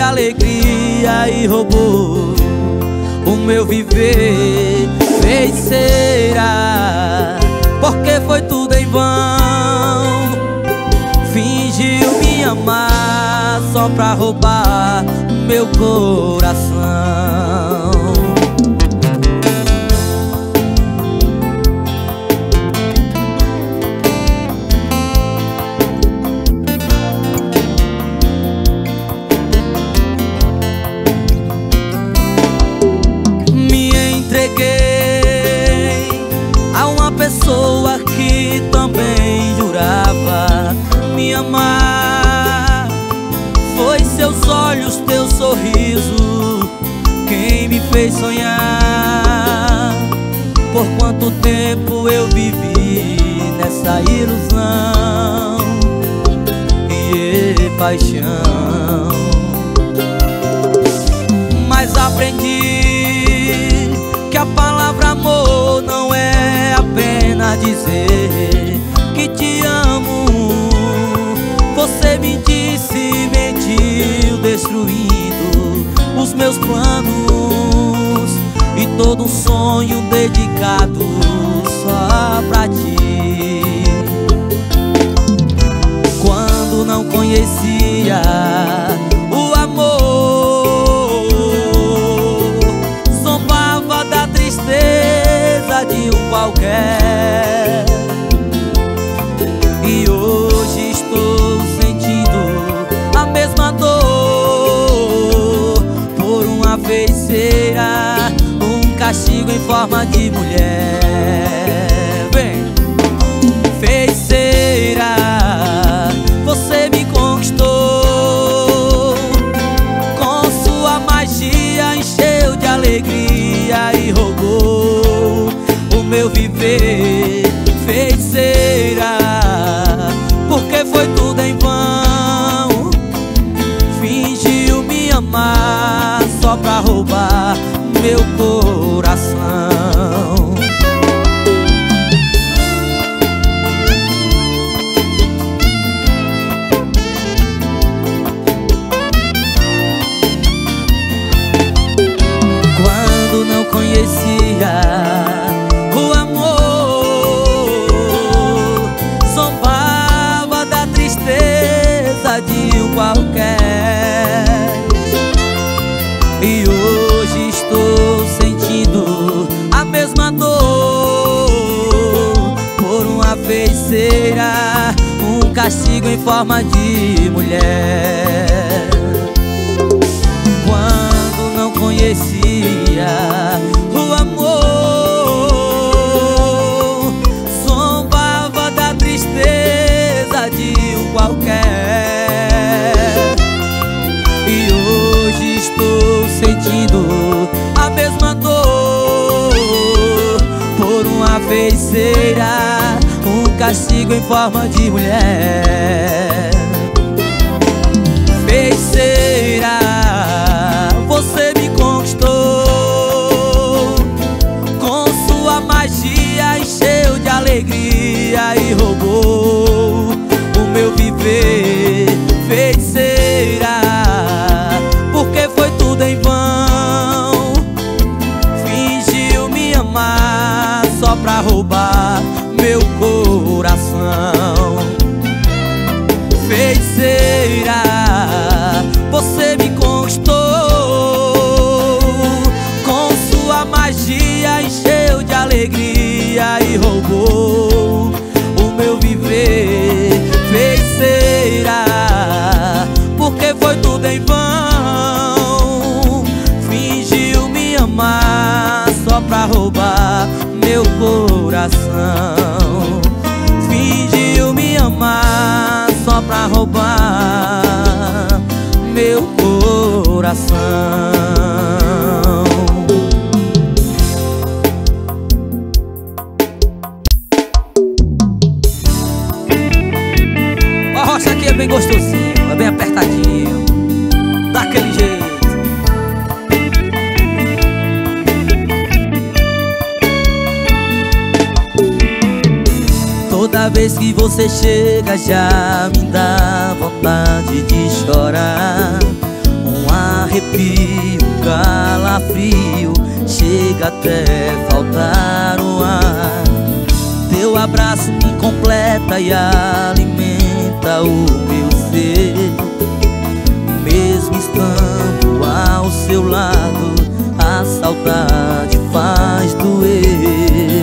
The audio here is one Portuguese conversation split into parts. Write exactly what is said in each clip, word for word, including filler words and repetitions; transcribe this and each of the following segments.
alegria e roubou o meu viver. Feiticeira, porque foi tudo em vão. Fingiu me amar só pra roubar meu coração. Pessoa que também jurava me amar. Foi seus olhos, teu sorriso quem me fez sonhar. Por quanto tempo eu vivi nessa ilusão e paixão. Mas aprendi que a palavra amor não é apenas dizer que te amo. Você me disse, mentiu, destruindo os meus planos e todo um sonho dedicado só pra ti. Quando não conhecia o amor, zombava da tristeza de um qualquer. E hoje estou sentindo a mesma dor por uma feiticeira, um castigo em forma de mulher. Vem, feiticeira, você me conquistou. Com sua magia encheu de alegria e roubou o meu viver. Feiticeira, porque foi tudo em vão. Fingiu me amar só pra roubar meu coração. Quando não conhecia o amor, zombava da tristeza de um qualquer. E hoje estou sentindo a mesma dor por uma feiticeira, um castigo em forma de mulher. Quando não conhecia o amor, zombava da tristeza de um qualquer. E hoje estou sentindo a mesma dor por uma feiticeira, um castigo em forma de mulher. Feiticeira, você me conquistou. Com sua magia encheu de alegria e roubou o meu viver. Feiticeira, porque foi tudo em vão. Fingiu me amar só pra roubar meu coração. Feiticeira, você me conquistou. Com sua magia encheu de alegria e roubou o meu viver. Feiticeira, porque foi tudo em vão. Fingiu me amar só pra roubar meu coração. Fingiu me amar só pra roubar meu coração. O arrocha aqui é bem gostosinho, é bem apertadinho, daquele jeito. Toda vez que você chega já me dá vontade de chorar. Uma arrepio, um calafrio, chega até faltar o ar. Teu abraço me completa e alimenta o meu ser. Mesmo estando ao seu lado, a saudade faz doer.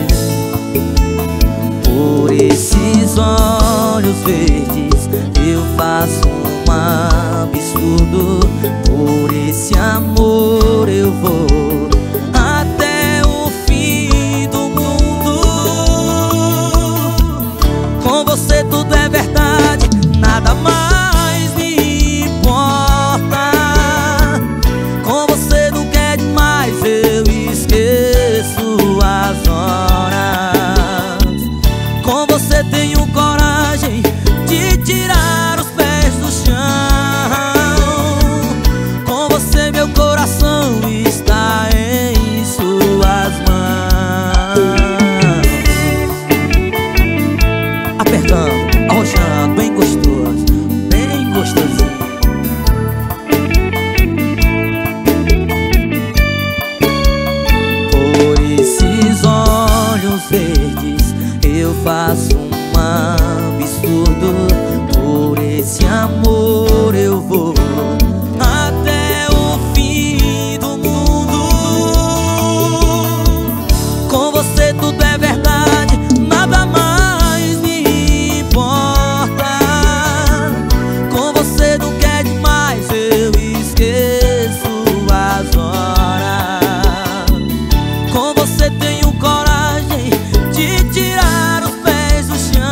Por esses olhos verdes eu faço um absurdo. Por esse amor eu vou até o fim do mundo. Com você tudo é verdade, nada mais me importa. Com você não quer demais, eu esqueço as horas. Com você tenho coragem de tirar os pés do chão. Com você meu coração está em suas mãos. Apertando, arrochando, bem gostoso, bem gostosinho. Por esses olhos verdes eu faço um absurdo. Por esse amor eu vou até o fim do mundo. Com você tudo é verdade, nada mais me importa. Com você não quer demais, eu esqueço as horas. Com você tenho coragem de tirar os pés do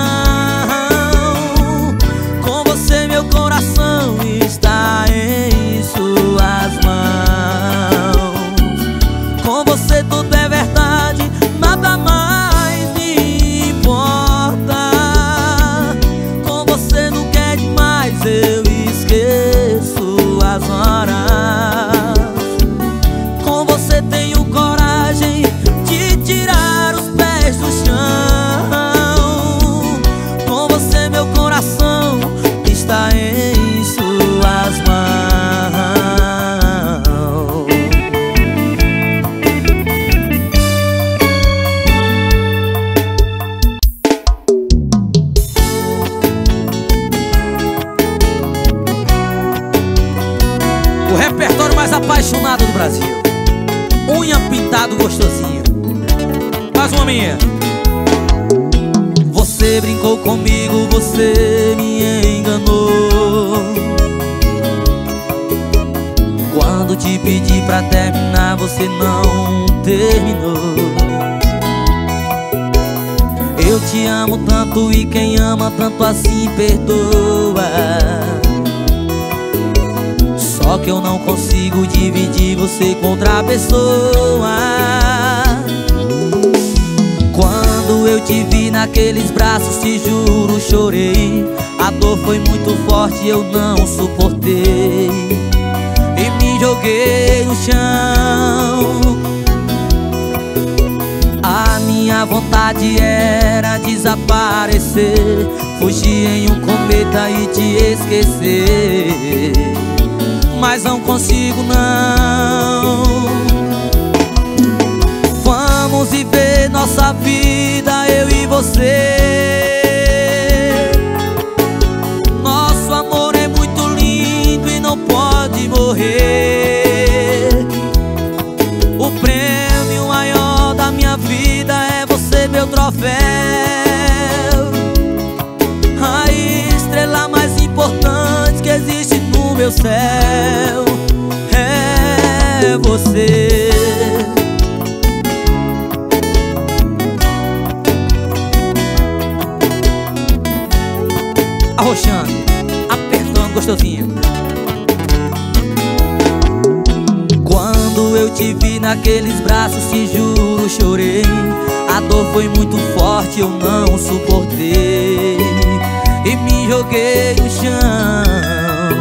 chão. Com você meu coração está em suas mãos. Com você tudo é verdade, nada mais me importa. Com você não quer demais, eu esqueço as horas. Com você tenho coragem de tirar os pés do chão. Com você meu coração está em suas mãos. O repertório mais apaixonado do Brasil, unha pintado gostosinho. Mais uma minha. Você brincou comigo, você me enganou. Quando te pedi pra terminar, você não terminou. Eu te amo tanto e quem ama tanto assim perdoa. Só que eu não consigo dividir você com outra pessoa. Quando eu te vi naqueles braços, te juro, chorei. A dor foi muito forte, eu não suportei e me joguei no chão. A minha vontade era desaparecer, fugir em um cometa e te esquecer. Mas não consigo não. Vamos viver nossa vida, eu e você. Nosso amor é muito lindo e não pode morrer. O prêmio maior da minha vida é você, meu troféu. A estrela mais importante que existe no meu céu é você. Arrochando, apertando gostosinho. Quando eu te vi naqueles braços, te juro, chorei. A dor foi muito forte, eu não suportei e me joguei no chão.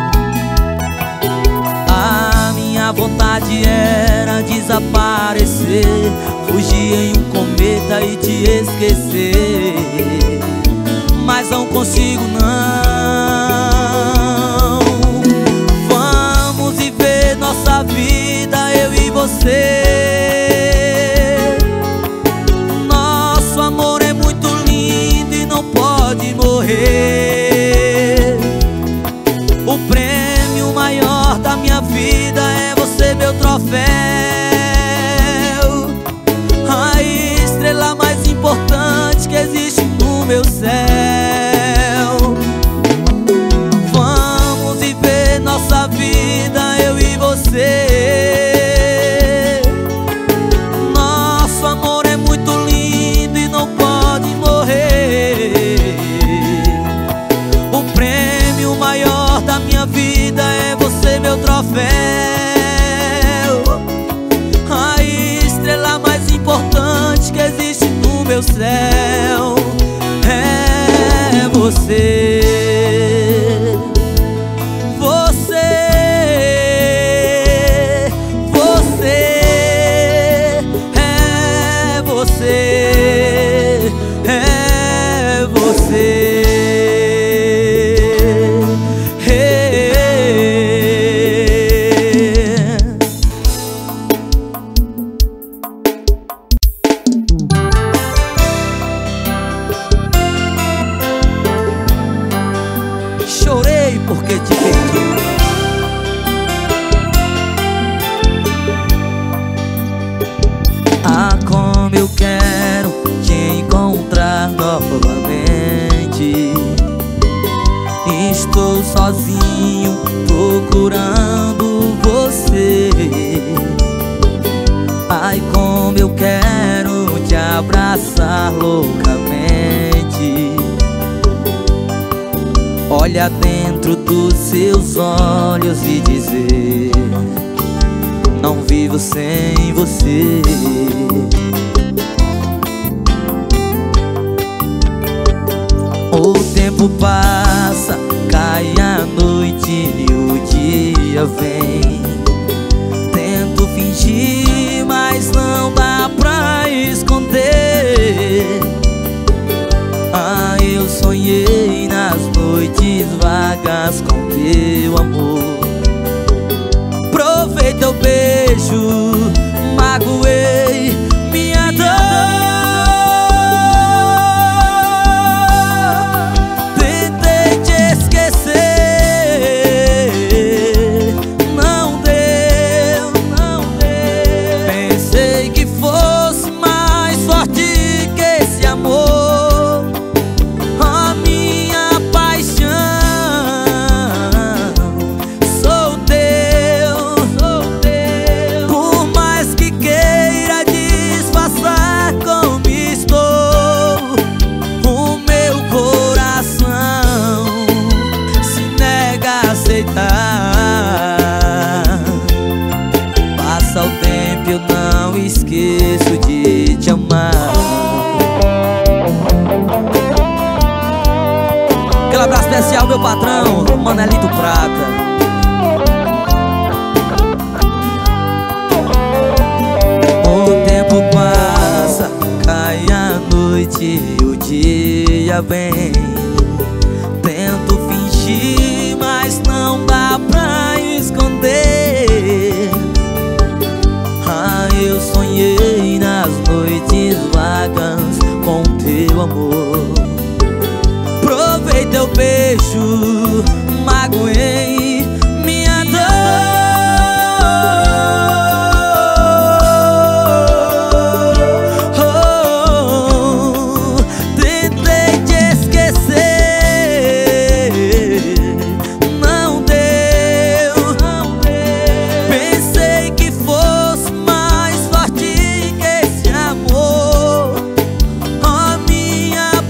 A minha vontade era desaparecer, fugir em um cometa e te esquecer. Mas não consigo não. Vamos viver meu céu é você. Chorei porque te perdi. Ah, como eu quero te encontrar novamente. Estou sozinho procurando você. Ai, como eu quero te abraçar loucamente. Olha dentro dos seus olhos e dizer: não vivo sem você. O tempo passa, cai a noite e o dia vem. Tento fingir, mas não dá pra esconder. Ah, eu sonhei nas noites vagas com teu amor. Provei teu beijo, magoei minha dor. Tentei te esquecer, não deu, não deu. Pensei que fosse mais forte que esse amor. Passa o tempo, eu não esqueço de te amar. Aquele abraço especial, meu patrão, Manelito Prata. O tempo passa, cai a noite e o dia vem. Tento fingir, mas não dá pra esconder. Ah, eu sonhei nas noites vagas com teu amor. Provei teu beijo, magoei minha dor. Oh, tentei te esquecer, não deu, não deu. Pensei que fosse mais forte que esse amor. Oh, minha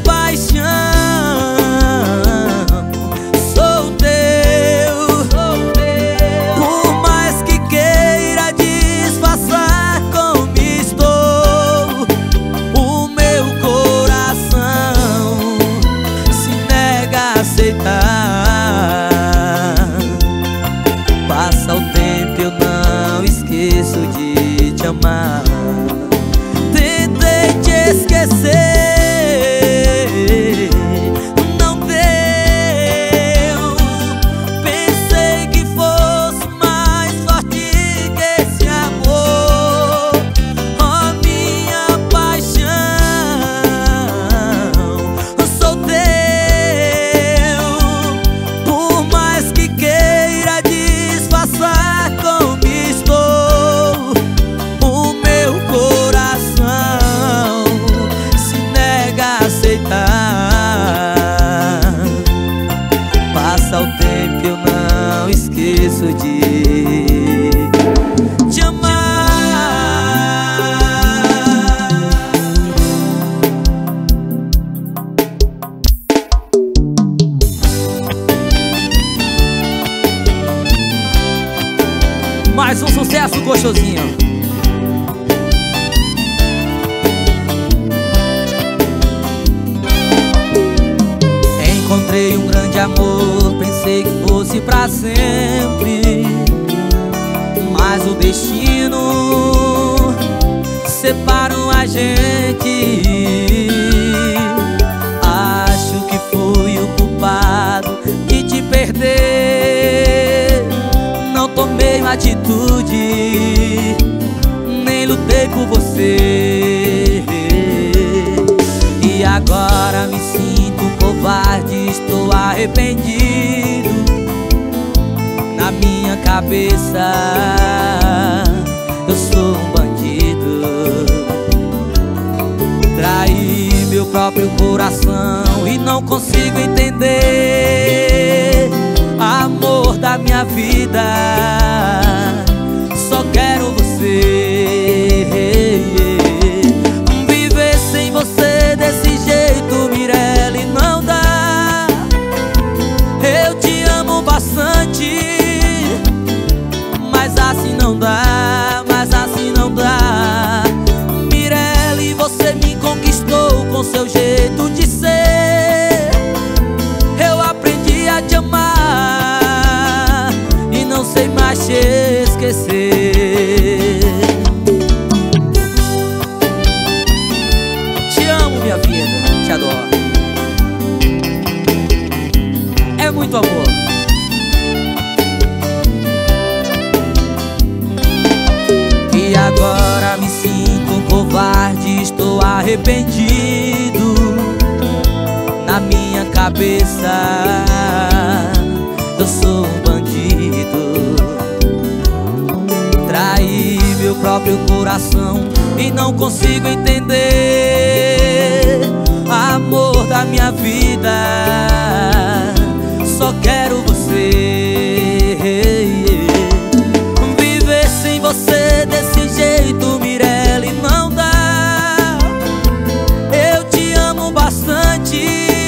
amor pensei que fosse pra sempre, mas o destino separou a gente. Acho que fui o culpado de te perder. Não tomei uma atitude, nem lutei por você. E agora me sinto covarde, estou arrependido. Na minha cabeça eu sou um bandido. Traí meu próprio coração e não consigo entender. Amor da minha vida, só quero você. Viver sem você desse jeito, Mirelle, não dá. Eu te amo bastante, mas assim não dá, mas assim não dá. Mirelle, você me conquistou com seu jeito de ser. Eu aprendi a te amar e não sei mais te esquecer. Te amo, minha vida, te adoro. É muito amor. E agora me sinto um covarde, estou arrependido. Na minha cabeça eu sou um bandido. Traí meu próprio coração e não consigo entender. Amor da minha vida, só quero você. Viver sem você desse jeito, Mirelle, não dá. Eu te amo bastante,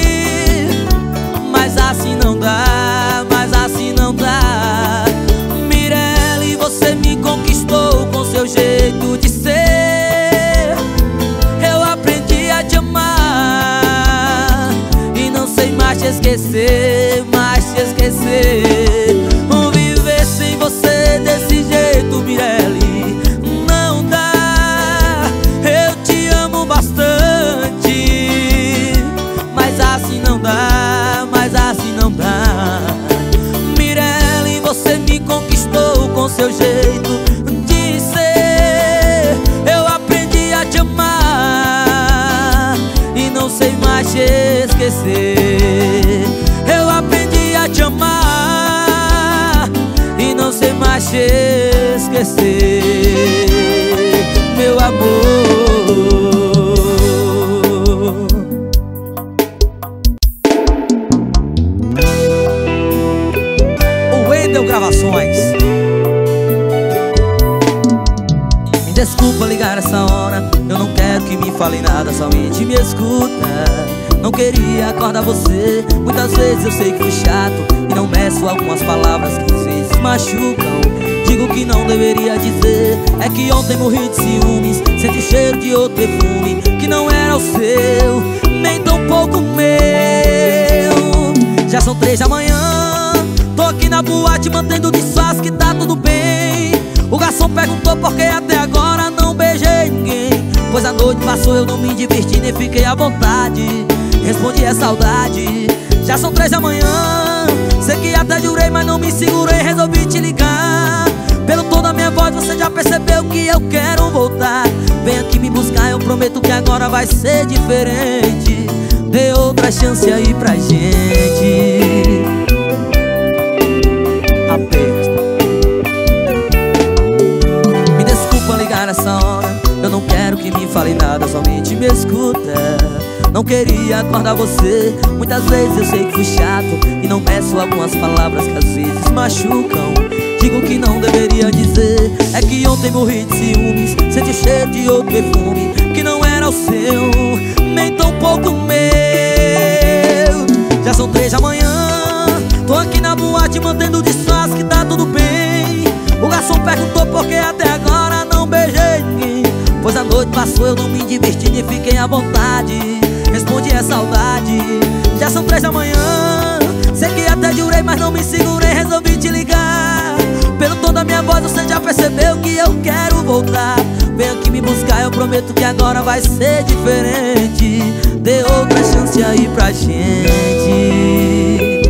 mas assim não dá, mas assim não dá. Mirelle, você me conquistou com seu jeito de ser. Eu aprendi a te amar e não sei mais te esquecer, mais te esquecer. Viver sem você desse jeito, Mirelle, não dá. Eu te amo bastante, mas assim não dá, mas assim não dá. Mirelle, você me conquistou com seu jeito de ser. Eu aprendi a te amar e não sei mais te esquecer. Eu aprendi a te amar e não sei mais te esquecer, meu amor. Gravações. Me desculpa ligar essa hora, eu não quero que me fale nada, somente me escuta. Não queria acordar você, muitas vezes eu sei que fui chato e não meço algumas palavras que às vezes machucam. Digo que não deveria dizer, é que ontem morri de ciúmes, senti o cheiro de outro perfume que não era o seu, nem tão pouco meu. Já são três da manhã, tô aqui na boate mantendo disfarce que tá tudo bem. O garçom perguntou por que até agora não beijei ninguém, pois a noite passou, eu não me diverti nem fiquei à vontade. Respondi, é saudade. Já são três da manhã, sei que até jurei, mas não me segurei, resolvi te ligar. Pelo tom da minha voz você já percebeu que eu quero voltar. Vem aqui me buscar, eu prometo que agora vai ser diferente. Dê outra chance aí pra gente. Me desculpa ligar essa hora, eu não quero que me fale nada, somente me escuta. Não queria acordar você, muitas vezes eu sei que fui chato e não meço algumas palavras que às vezes machucam. Digo que não deveria dizer, é que ontem morri de ciúmes, senti o cheiro de outro perfume que não era o seu, nem tão pouco meu. Já são três da manhã, tô aqui na boate mantendo disfarce que tá tudo bem. O garçom perguntou por que até agora não beijei ninguém, pois a noite passou, eu não me diverti nem fiquei à vontade. Respondi, é saudade. Já são três da manhã, sei até jurei, mas não me segurei, resolvi te ligar. Pelo tom da minha voz você já percebeu que eu quero voltar. Vem aqui me buscar, eu prometo que agora vai ser diferente. Dê outra chance aí pra gente.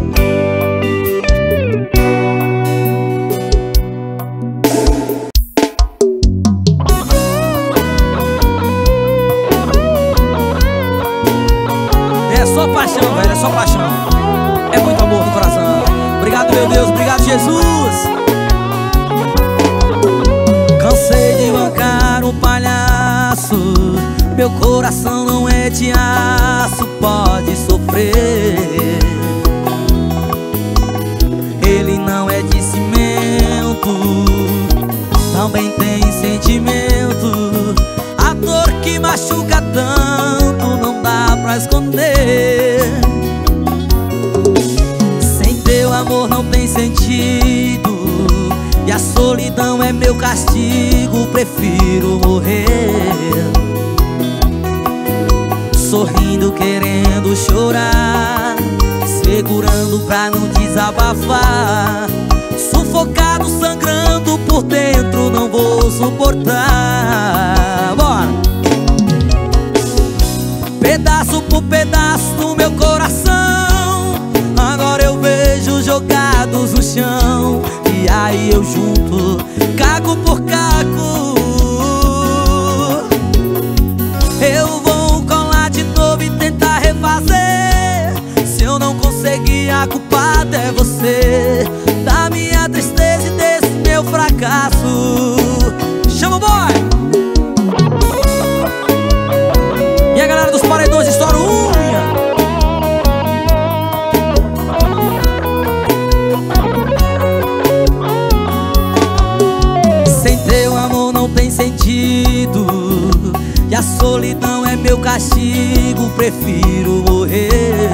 É só paixão, velho, é só paixão. É muito amor no coração. Obrigado, meu Deus, obrigado, Jesus. Cansei de bancar um palhaço. Meu coração não é de aço, pode sofrer. Ele não é de cimento, também tem sentimento. A dor que machuca tanto não dá pra esconder. Sem teu amor não tem sentido, e a solidão é meu castigo, prefiro morrer. Sorrindo, querendo chorar, segurando pra não desabafar. Sufocado, sangrando por dentro, não vou suportar. Bora! Pedaço por pedaço do meu coração, agora eu vejo jogados no chão. E aí eu junto, caco por caco. Eu vou colar de novo e tentar refazer. Se eu não conseguir, a culpada é você. Da minha tristeza e desse meu fracasso. Chama o boy! E a galera dos paredões estoura unha. Sem teu amor não tem sentido, e a solidão é meu castigo, prefiro morrer.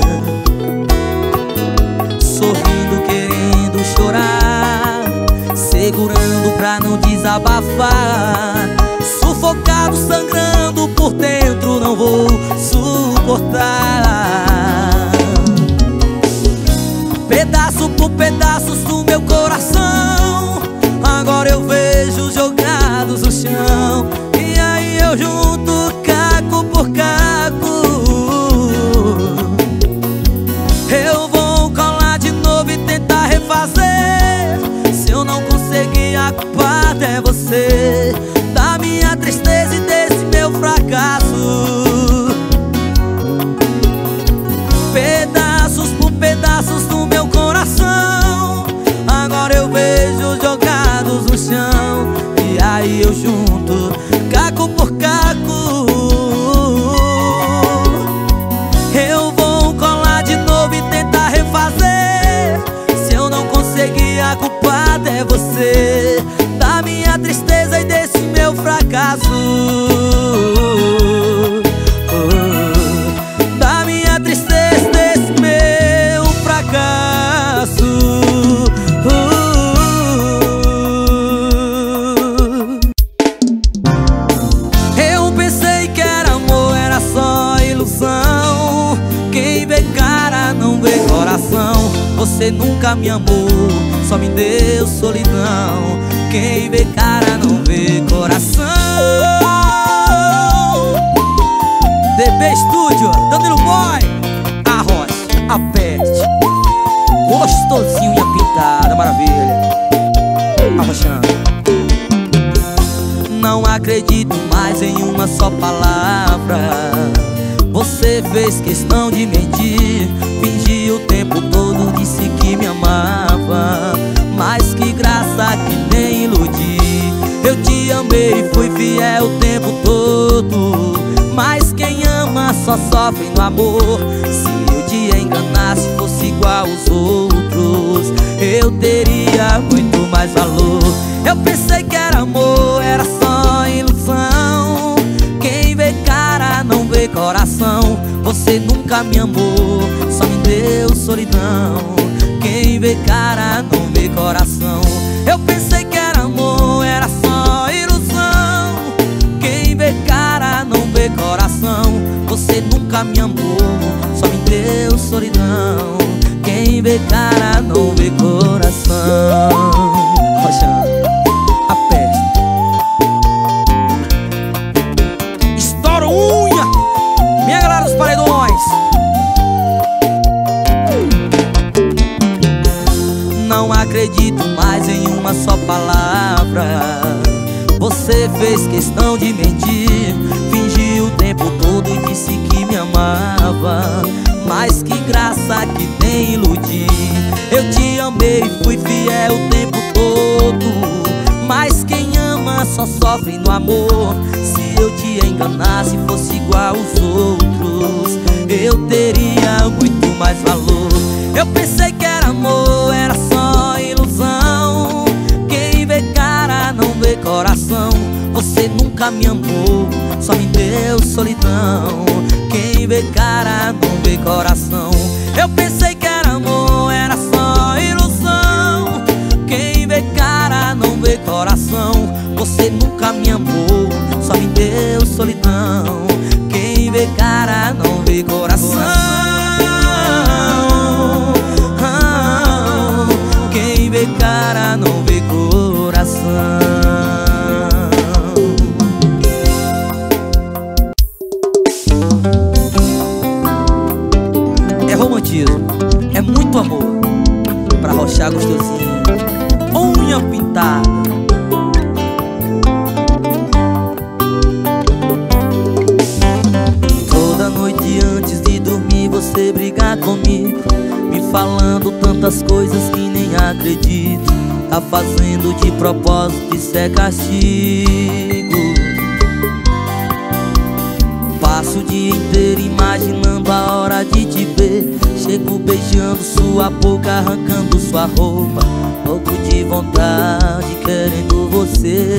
Sorrindo, querendo chorar, segurando pra não desabafar. Sufocado, sangrando por dentro, não vou suportar. Pedaço por pedaços do meu coração, agora eu vejo jogados no chão. E aí eu junto, caco por caco. Eu vou colar de novo e tentar refazer. Se eu não conseguir, a culpada é você. Da minha tristeza e desse meu fracasso. Pedaços por pedaços do meu coração, agora eu vejo jogados no chão. E aí eu junto, caco por caco. Eu vou colar de novo e tentar refazer. Se eu não conseguir, a culpada é você. Da minha tristeza e desse meu fracasso. Da minha tristeza e desse meu fracasso. Eu pensei que era amor, era só ilusão. Quem vê cara não vê coração. Você nunca me amou, só me deu solidão. Quem vê cara não vê coração. D B Studio, Danilo Boy, a Rocha, a Pet, gostosinho e a pintada, maravilha. Arrochando. Não acredito mais em uma só palavra. Você fez questão de mentir, fingiu o tempo todo, disse que me amava. Mas que graça que nem iludi. Eu te amei, fui fiel o tempo todo. Mas quem ama só sofre no amor. Se eu te enganasse, fosse igual aos outros, eu teria muito mais valor. Eu pensei que era amor, era só ilusão. Quem vê cara não vê coração. Você nunca me amou, só me deu solidão. Quem vê cara não vê coração. Eu pensei que era amor, era só ilusão. Quem vê cara não vê coração. Você nunca me amou, só me deu solidão. Quem vê cara não vê coração. Rocha, a peste. Estoura unha. Minha galera dos paredões. Não acredito mais em uma só palavra. Você fez questão de mentir, fingiu o tempo todo e disse que me amava. Mas que graça que tem iludir. Eu te amei e fui fiel o tempo todo. Mas quem ama só sofre no amor. Se eu te enganasse e fosse igual aos outros, eu teria muito mais valor. Eu pensei que era amor, era só ilusão. Quem vê cara não vê coração. Você nunca me amou, só me deu solidão. Quem vê cara não vê coração. Eu pensei que era amor, era só ilusão. Quem vê cara não vê coração. Você nunca me amou, só me deu solidão. Quem vê cara não vê coração. Quem vê cara não vê coração. É muito amor pra rochar gostosinho, unha pintada. Toda noite antes de dormir você brigar comigo, me falando tantas coisas que nem acredito. Tá fazendo de propósito, isso é castigo. Passo o dia inteiro imaginando a hora de te ver. Chego beijando sua boca, arrancando sua roupa, louco de vontade, querendo você.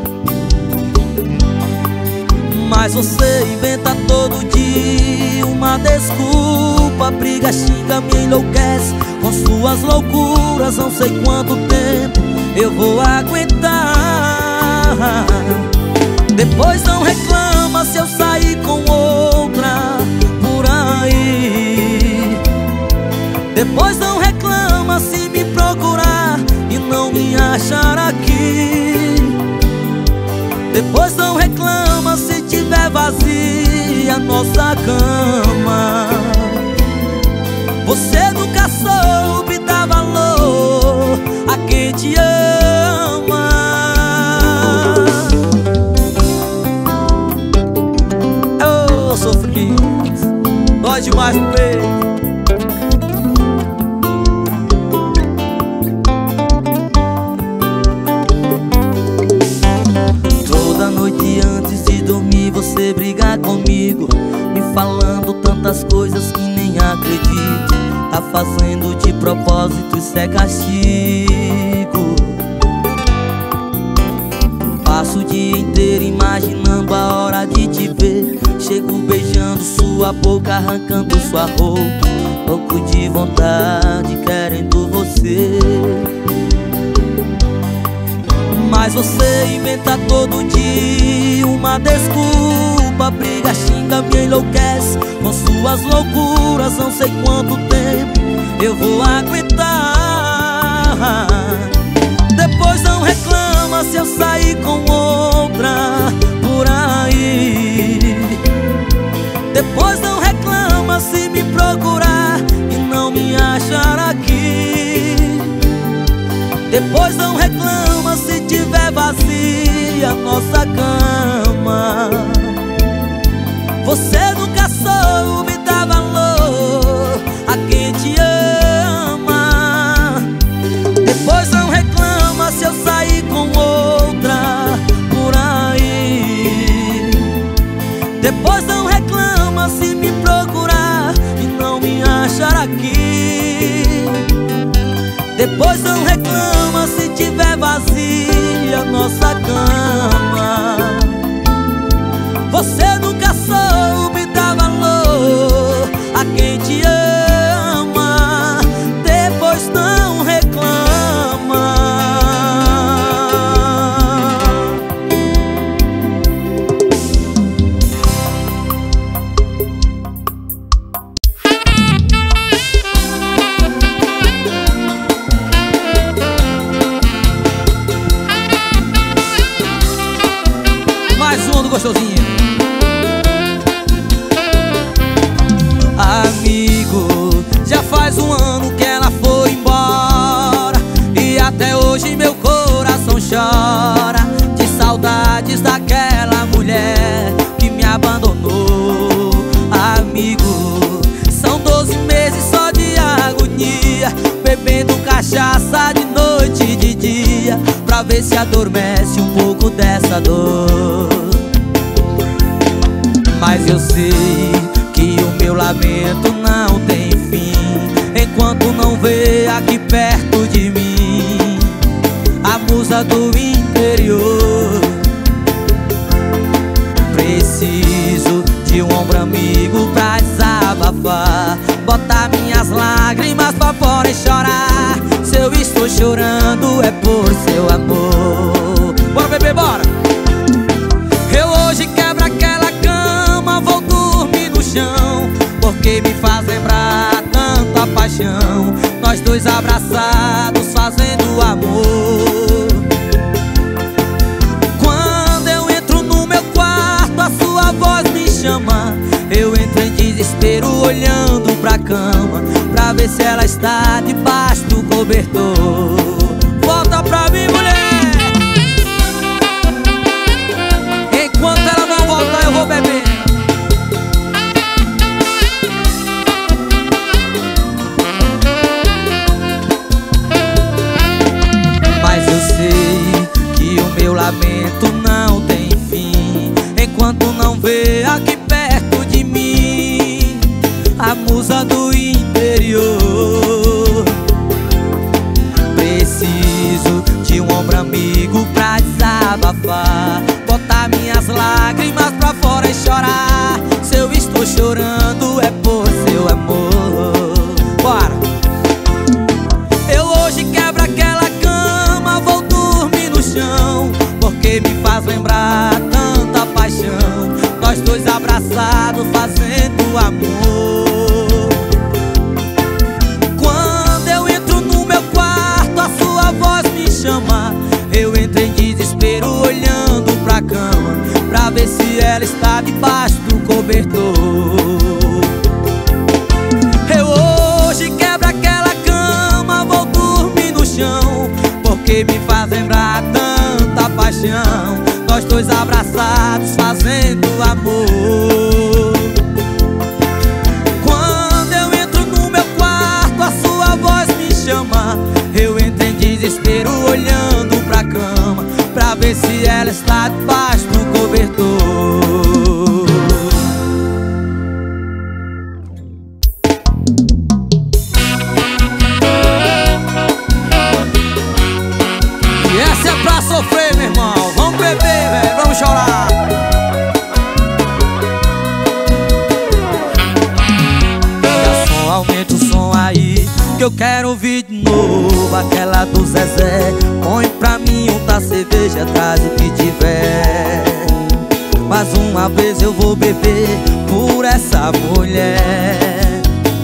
Mas você inventa todo dia uma desculpa. Briga, xinga, me enlouquece com suas loucuras. Não sei quanto tempo eu vou aguentar. Depois não reclama se eu sair com outra por aí. Depois não reclama se me procurar e não me achar aqui. Depois não reclama se tiver vazia a nossa cama. Você nunca soube dar valor a quem te ama. Oh, sofrimento, dói demais no peito. Noite antes de dormir você brigar comigo, me falando tantas coisas que nem acredito. Tá fazendo de propósito, isso é castigo. Passo o dia inteiro imaginando a hora de te ver. Chego beijando sua boca, arrancando sua roupa, louco de vontade, querendo você. Mas você inventa todo dia uma desculpa. Briga, xinga, me enlouquece com suas loucuras. Não sei quanto tempo eu vou aguentar. Depois não reclama se eu sair com outra por aí. Depois não reclama se me procurar e não me achar aqui. Depois não reclama se tiver vazia a nossa cama. Você nunca soube dar valor a quem te ama. Depois não reclama se eu sair com outra por aí. Depois não reclama se me procurar e não me achar aqui. Depois não reclama se tiver vazia a nossa cama. Você nunca soube dar valor a quem te ama. Depois não reclama. pra ver se adormece um pouco dessa dor. Mas eu sei que o meu lamento não tem fim enquanto não vê aqui perto de mim a musa do interior. Preciso de um ombro amigo pra desabafar, botar minhas lágrimas pra fora e chorar. Se eu estou chorando é por seu amor. Bora, bebê, bora! Eu hoje quebro aquela cama, vou dormir no chão, porque me faz lembrar tanta paixão. Nós dois abraçados fazendo amor. Quando eu entro no meu quarto, a sua voz me chama. Eu entro em desespero olhando pra cama, pra ver se ela está debaixo do cobertor. Volta pra mim, mulher! Enquanto ela não voltar, eu vou beber. Mas eu sei que o meu lamento não tem fim enquanto não vê aqui perto de mim a musa do interior. Preciso de um ombro amigo pra desabafar, botar minhas lágrimas pra fora e chorar. Se eu estou chorando é por seu amor. Bora! Eu hoje quebro aquela cama, vou dormir no chão, porque me faz lembrar tanta paixão. Nós dois abraçados fazendo amor. Quando eu entro no meu quarto, a sua voz me chama. Eu entro em desespero olhando pra cama, pra ver se ela está debaixo do cobertor. Eu hoje quebro aquela cama, vou dormir no chão, porque me faz lembrar tanta paixão. Nós dois abraçados fazendo amor. Quando eu entro no meu quarto, a sua voz me chama. Eu entro em desespero olhando pra cama, pra ver se ela está debaixo do cobertor. E essa é pra sofrer, meu irmão. Vamos beber, velho, vamos chorar. Garçom, aumenta o som aí, que eu quero ouvir de novo aquela do Zezé. Põe pra mim um da cerveja, traz o que tiver. Mais uma vez eu vou beber por essa mulher.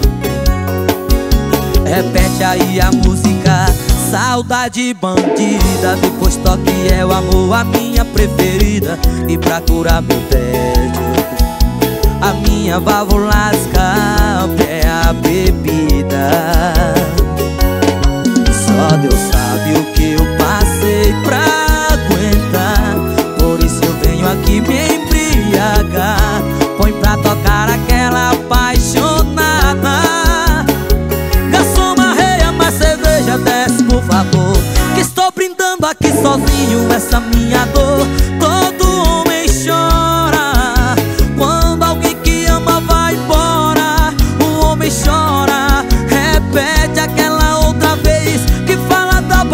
Repete aí a música, saudade bandida. Depois toque é o amor, a minha preferida. E pra curar meu tédio, a minha válvula escape é a bebida. Só Deus sabe o que eu passei pra aguentar, por isso eu venho aqui me embriagar. Põe pra tocar aquela apaixonada. Garçom, arreia mais cerveja, desce por favor, que estou brindando aqui sozinho essa minha dor. Todo homem chora quando alguém que ama vai embora. O homem chora, repete aquela outra vez, que fala da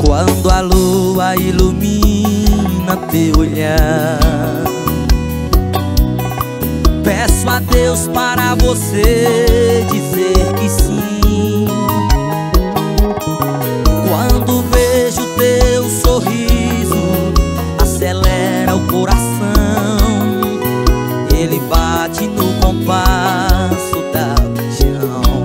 Quando a lua ilumina teu olhar, peço a Deus para você dizer que sim. Quando vejo teu sorriso, acelera o coração, ele bate no compasso da paixão.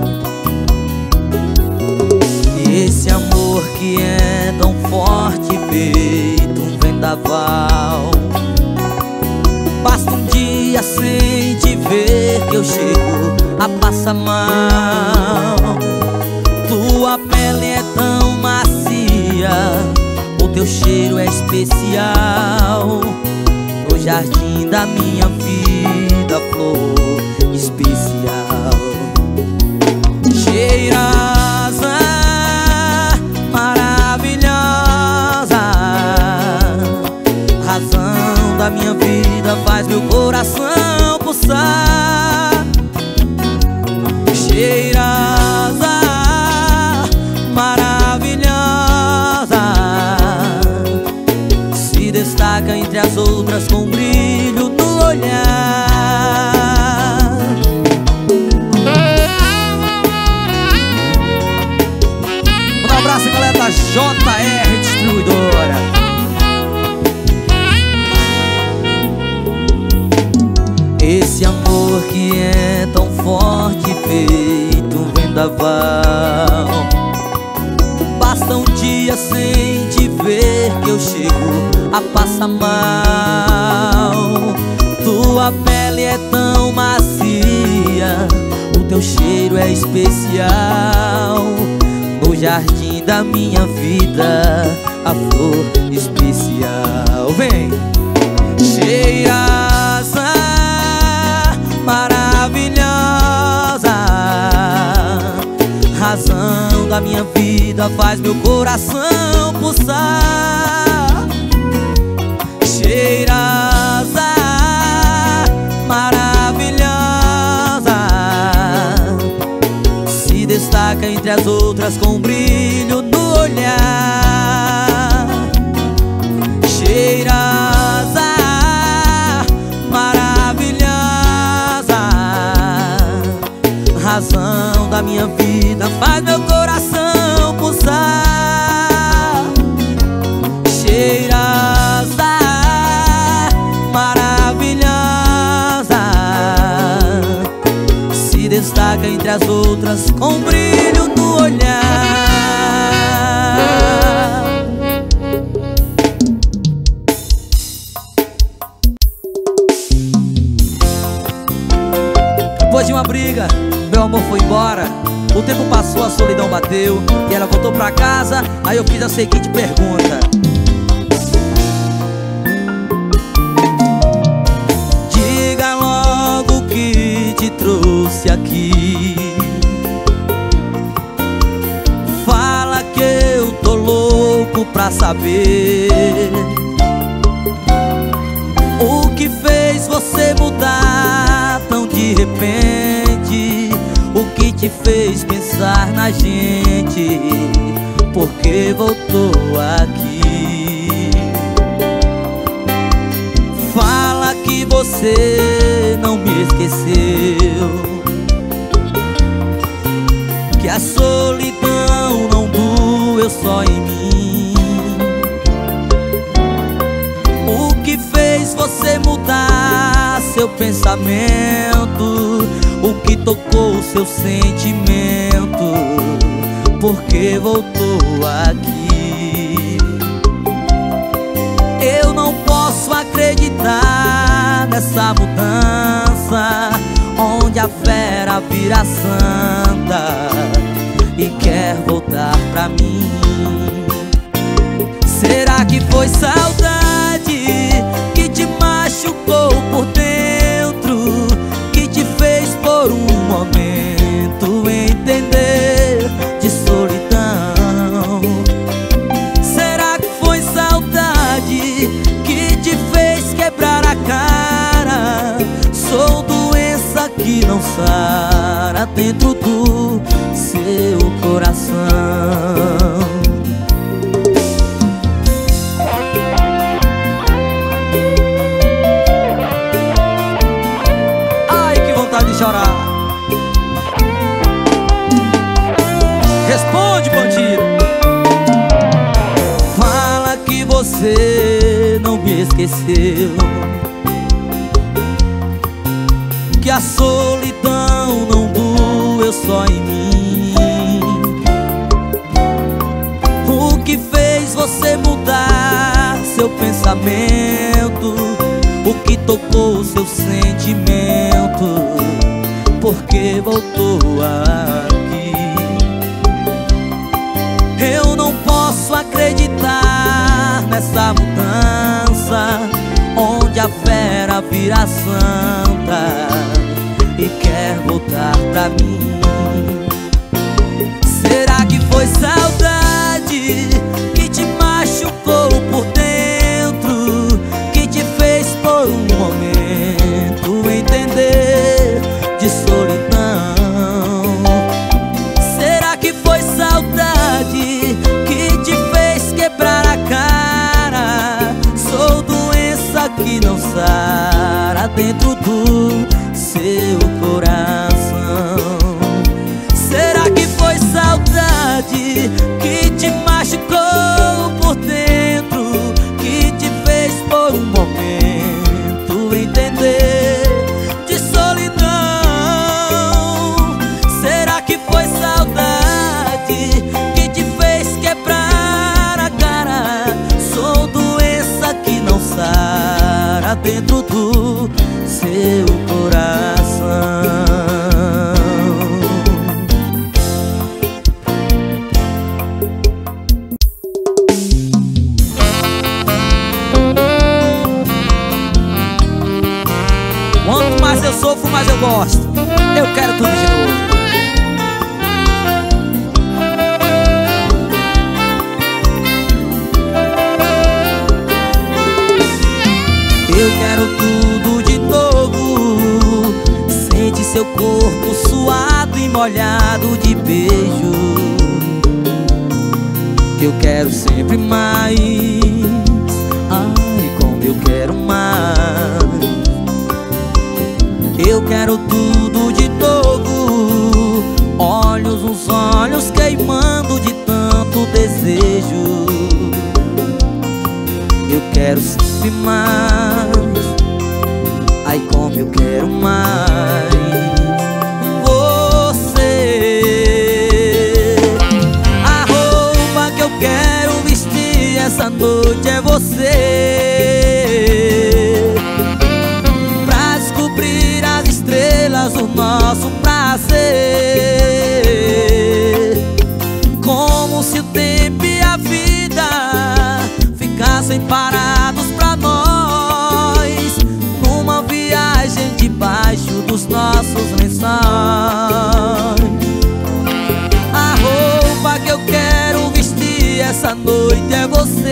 E esse amor que é tão forte, feito um vendaval, basta um dia sem te ver que eu chego a passar mal. Tua pele é tão macia, o teu cheiro é especial. No jardim da minha vida, flor especial. Cheirosa, maravilhosa, razão da minha vida, faz meu coração pulsar. Cheirosa, maravilhosa, se destaca entre as outras com brilho no olhar. Um abraço, galera da J R Distribuidora. Esse amor que é tão forte, feito um vendaval, basta um dia sem te ver que eu chego a passar mal. Tua pele é tão macia, o teu cheiro é especial. No jardim da minha vida, a flor especial. Vem! Cheirosa, maravilhosa, razão da minha vida, faz meu coração pulsar. Cheirosa, maravilhosa, se destaca entre as outras com brilho no olhar. Cheirosa, maravilhosa, razão da minha vida, faz meu coração pulsar. Cheirosa, maravilhosa, se destaca entre as outras com brilho no olhar. Depois de uma briga, meu amor foi embora. O tempo passou, a solidão bateu e ela voltou pra casa. Aí eu fiz a seguinte pergunta: diga logo o que te trouxe aqui. Fala que eu tô louco pra saber o que fez você mudar tão de repente. O que te fez pensar na gente? Por que voltou aqui? Fala que você não me esqueceu, que a solidão não doeu só em mim. O que fez você mudar seu pensamento? O que tocou seu sentimento? Por que voltou aqui? Eu não posso acreditar nessa mudança, onde a fera vira santa e quer voltar pra mim. Será que foi saudade que te machucou por dentro, que te fez por um momento entender de solidão? Será que foi saudade que te fez quebrar a cara? Sou doença que não sara dentro do seu coração. você não me esqueceu, que a solidão não doeu só em mim. O que fez você mudar seu pensamento? O que tocou seu sentimento? Porque voltou aqui. Eu não posso acreditar nessa mudança, onde a fera vira santa e quer voltar pra mim. Será que foi saudade que te machucou por dentro, que te fez por um momento entender de solidão? Será que foi saudade que te fez quebrar a cara? Sou doença que não sara dentro do seu coração. Será que foi saudade que te machucou por dentro, que te fez por um momento entender de solidão? Será que foi saudade que te fez quebrar a cara? Sou doença que não sara dentro do seu coração. Quanto mais eu sofro, mais eu gosto. Eu quero tudo de novo. Eu quero tudo de novo. Sente seu corpo suado e molhado de beijo. Eu quero sempre mais. Ai, como eu quero mais. Eu quero tudo de novo. Olhos nos olhos queimando de tanto desejo. Eu quero sempre mais. Ai, como eu quero mais você. A roupa que eu quero vestir essa noite é você, pra descobrir as estrelas do nosso prazer. Como se o tempo e a vida ficassem parados pra nós, numa viagem debaixo dos nossos lençóis. A roupa que eu quero vestir essa noite é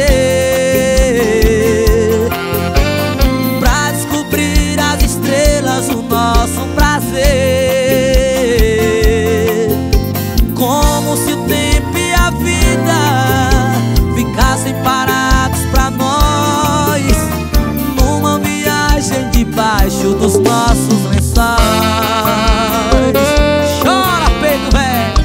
você, pra descobrir as estrelas do nosso prazer. Como se o tempo e a vida ficassem parados pra nós, numa viagem debaixo dos nossos lençóis. Chora, peito velho.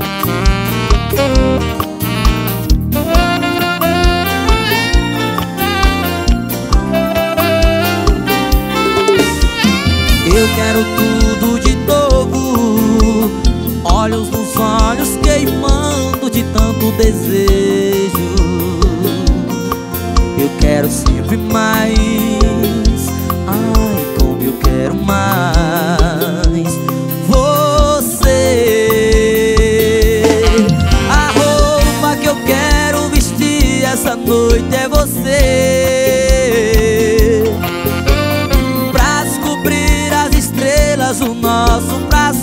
Eu quero tudo de novo. Olhos nos olhos queimando de tanto desejo. Eu quero sempre mais. Ai, como eu quero mais você. A roupa que eu quero vestir essa noite é você, pra descobrir as estrelas do nosso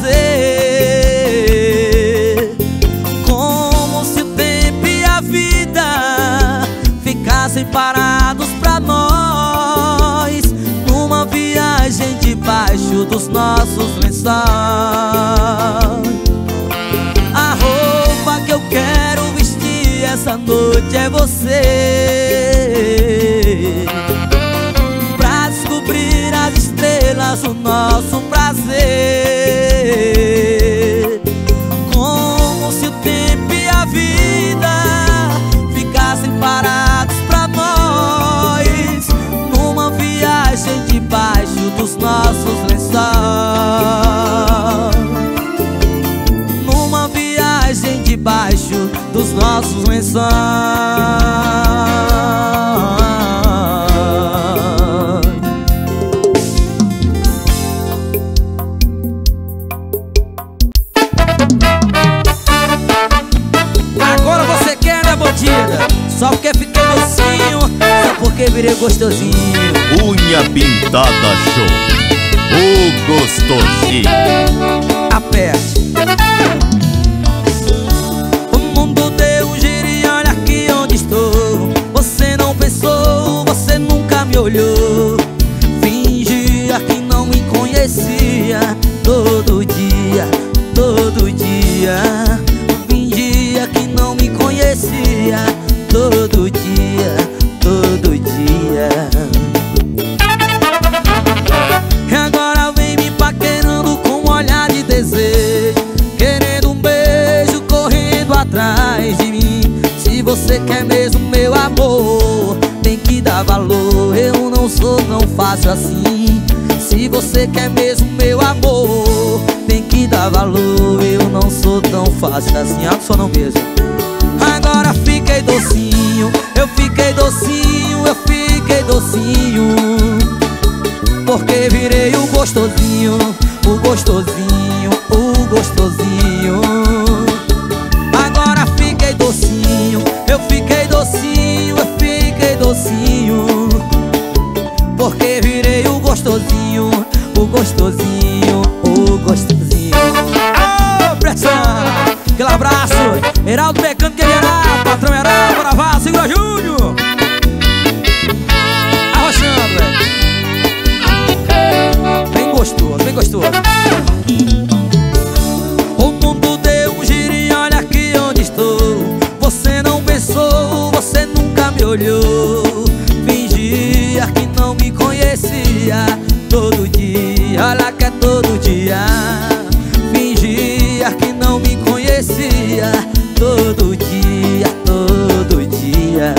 prazer. Como se o tempo e a vida ficassem parados pra nós, numa viagem debaixo dos nossos lençóis. A roupa que eu quero vestir essa noite é você, pra descobrir as estrelas do nosso prazer. Como se o tempo e a vida ficassem parados pra nós, nossos lençóis. Agora você quer, né, bandida? Só porque fiquei docinho, só porque virei gostosinho. Unha Pintada Show, o gostosinho. Aperte. O mundo deu um giro e olha aqui onde estou. Você não pensou, você nunca me olhou. Fingia que não me conhecia. Todo dia, todo dia. Fingia que não me conhecia. Todo dia, todo dia. E agora vem me paquerando com um olhar de desejo, querendo um beijo, correndo atrás de mim. Se você quer mesmo meu amor, tem que dar valor. Eu não sou tão fácil assim. Se você quer mesmo meu amor, tem que dar valor. Eu não sou tão fácil assim. Ah, não sou não mesmo. Agora fiquei docinho, eu fiquei docinho, eu fiquei docinho, porque virei o gostosinho, o gostosinho, o gostosinho. Agora fiquei docinho, eu fiquei docinho, eu fiquei docinho, porque virei o gostosinho, o gostosinho, o gostosinho. Ô, pressão! Aquele abraço, Heraldo Mecânico Heraldo, patrão Heraldo, Guaravá, segura Júnior. Arrochando, velho. Bem gostoso, bem gostoso. O mundo deu um giro e olha aqui onde estou. Você não pensou, você nunca me olhou. Fingia que não me conhecia. Todo dia, olha que é todo dia. Fingia que não me conhecia. Todo dia, todo dia.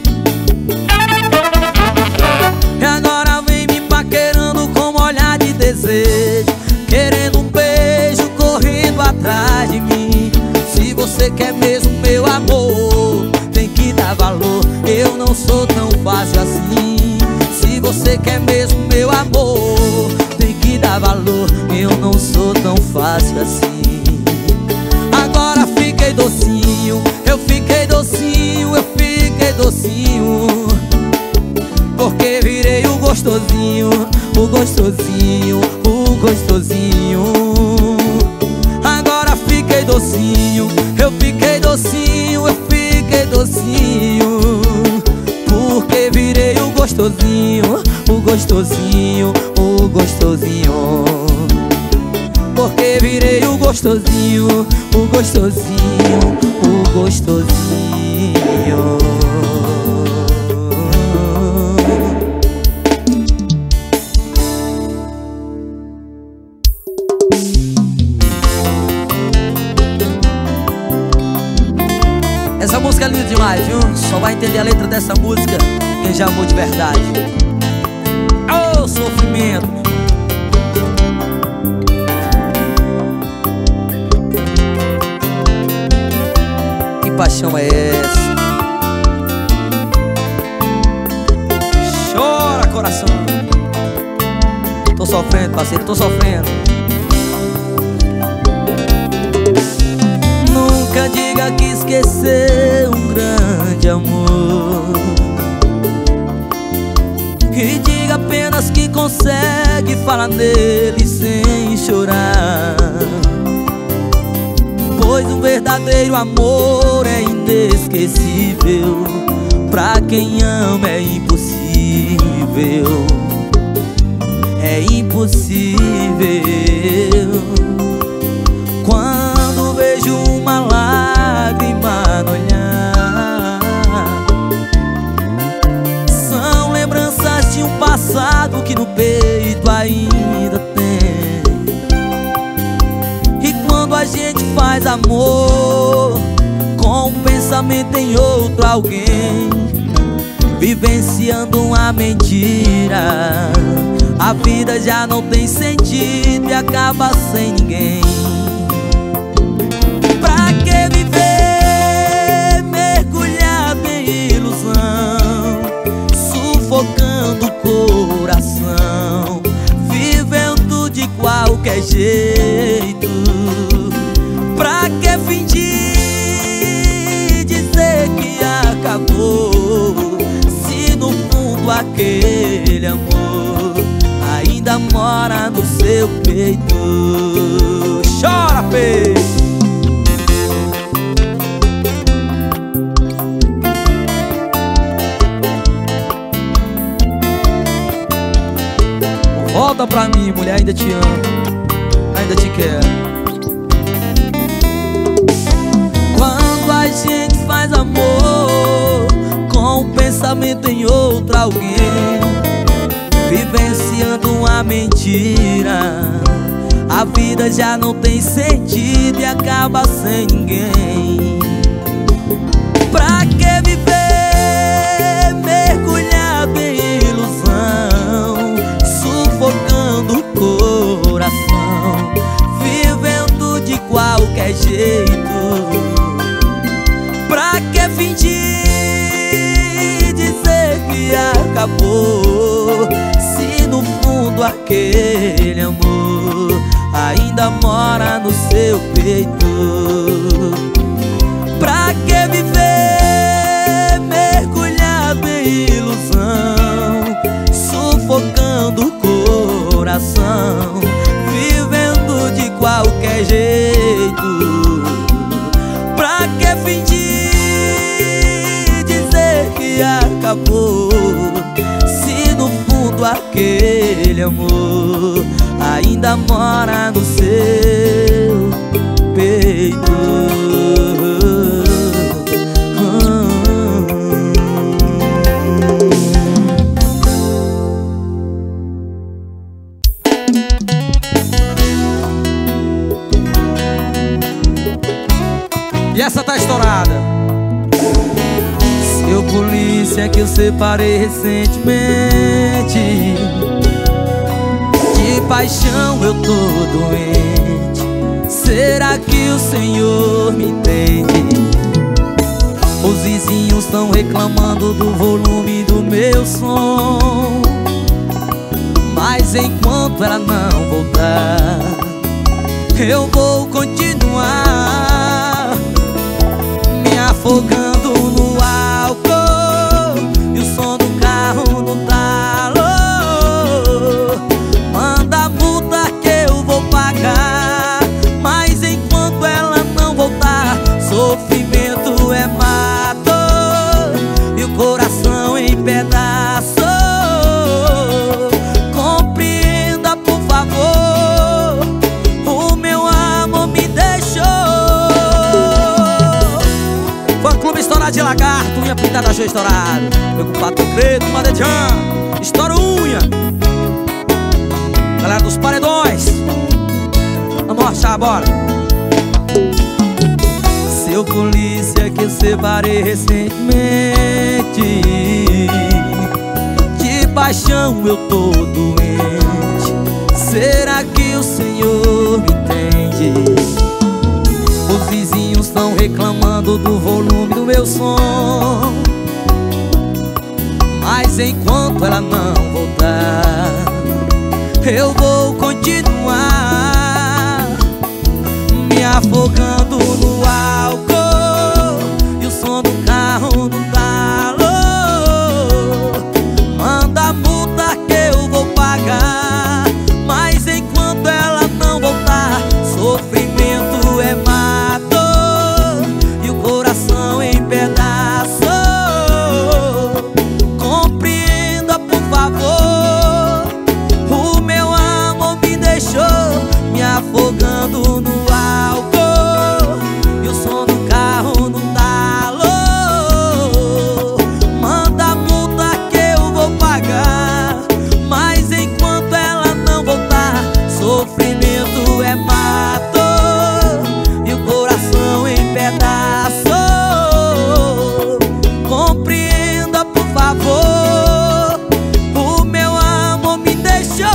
E agora vem me paquerando com um olhar de desejo, querendo um beijo, correndo atrás de mim. Se você quer mesmo meu amor, tem que dar valor. Eu não sou tão fácil assim. Se você quer mesmo meu amor, tem que dar valor. Eu não sou tão fácil assim. Agora fiquei docinho, eu fiquei docinho, eu fiquei docinho, porque virei o gostosinho, o gostosinho, o gostosinho. Agora fiquei docinho, eu fiquei docinho, eu fiquei docinho, porque virei o gostosinho, o gostosinho, o gostosinho. Porque virei o gostosinho, o gostosinho, o gostosinho. Essa música é linda demais, viu? Só vai entender a letra dessa música quem já amou de verdade. Oh, sofrimento! Que paixão é essa? Chora, coração. Tô sofrendo, parceiro, tô sofrendo. Nunca diga que esqueceu um grande amor, e diga apenas que consegue falar nele sem chorar, pois um verdadeiro amor é inesquecível. Pra quem ama é impossível, é impossível. Quando vejo uma lágrima no olhar, são lembranças de um passado que no peito ainda tem. E quando a gente faz amor com um pensamento em outro alguém, vivenciando uma mentira, a vida já não tem sentido e acaba sem ninguém. Pra que viver jeito. Pra que fingir, dizer que acabou, se no fundo aquele amor ainda mora no seu peito? Chora, peito! Volta pra mim, mulher, ainda te amo, ainda te quero. Quando a gente faz amor com o pensamento em outro alguém, vivenciando uma mentira, a vida já não tem sentido e acaba sem ninguém. Pra que viver mergulhado em ilusão, sufocando o coração, vivendo de qualquer jeito? Pra que fingir, dizer que acabou, se no fundo aquele amor ainda mora no seu peito? Pra que viver mergulhado em ilusão, sufocando o coração, vivendo de qualquer jeito? Pra que fingir, dizer que acabou, se no fundo aquele amor ainda mora no seu peito? E essa tá estourada. Seu polícia que eu separei recentemente, de paixão eu tô doente. Será que o Senhor me entende? Os vizinhos estão reclamando do volume do meu som, mas enquanto ela não voltar, eu vou continuar me afogando no álcool e o som do carro no talo. Manda a multa que eu vou pagar, mas enquanto ela não voltar, sofrimento é mato e o coração em pedaços. Compreenda, por favor, o meu amor me deixou. Fã-clube estourado de lagarto, unha pintada, show estourado. Meu compadre Credo, Madejão, estoura unha. Galera dos paredões, vamos marchar, bora. Seu polícia que eu separei recentemente, de paixão eu tô doente. Será que o Senhor me entende? Os vizinhos estão reclamando do volume do meu som, mas enquanto ela não voltar, eu vou continuar me afogando no álcool e o som do carro no talo. Manda a multa que eu vou pagar, mas enquanto ela não voltar, sofrimento é mato e o coração em pedaços. Compreenda, por favor, o meu amor me deixou me afogando no álcool e o som do carro no talo. Manda a multa que eu vou pagar, mas enquanto ela não voltar, sofrimento é mato e o coração em pedaços. Compreenda, por favor, o meu amor me deixou.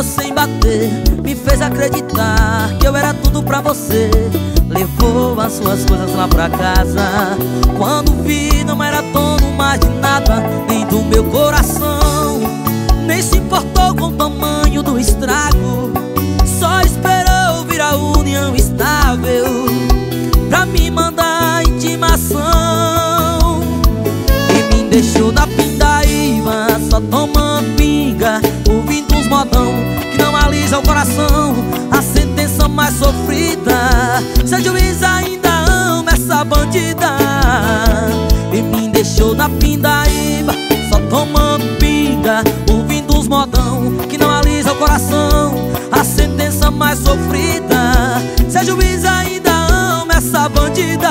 entrou sem bater, me fez acreditar que eu era tudo pra você. Levou as suas coisas lá pra casa. Quando vi, não era dono mais de nada, nem do meu coração. Nem se importou com o tamanho do estrago, só esperou vir a união estável pra me mandar intimação. E me deixou na pindaíba, só tomando pinga, ouvindo uns modão que não alisa o coração. A sentença mais sofrida, se a juiz ainda ama essa bandida. E me deixou na pindaíba, só tomando pinga, ouvindo uns modão que não alisa o coração. A sentença mais sofrida, se a juiz ainda ama essa bandida.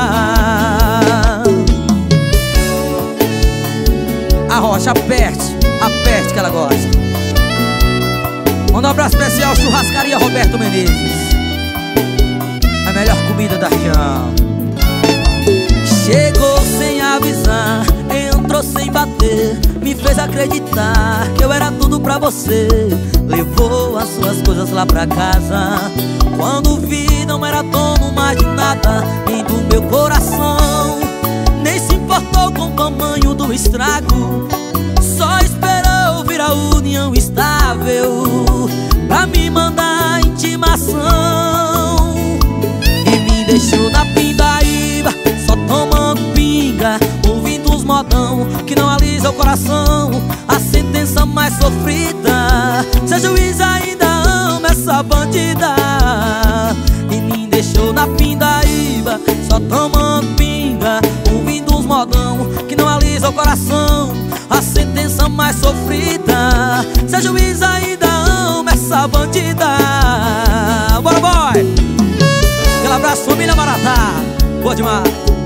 A Rocha, aperte, aperte que ela gosta. Manda um abraço especial, Churrascaria Roberto Menezes, a melhor comida da região. Chegou sem avisar, entrou sem bater, me fez acreditar que eu era tudo pra você. Levou as suas coisas lá pra casa. Quando vi, não era dono mais de nada, nem do meu coração. Nem se importou com o tamanho do estrago, só esperou vir a união estável pra me mandar intimação. E me deixou na pindaíba, só tomando pinga, ouvindo uns modão que não alisa o coração. A sentença mais sofrida, se a juiz ainda ama essa bandida. E me deixou na pindaíba, só tomando pinga, ouvindo uns modão que não alisa o coração. A sentença mais sofrida, se a juiz ainda ama essa bandida. Bora, boy! Aquele abraço, família Maratá. Boa demais.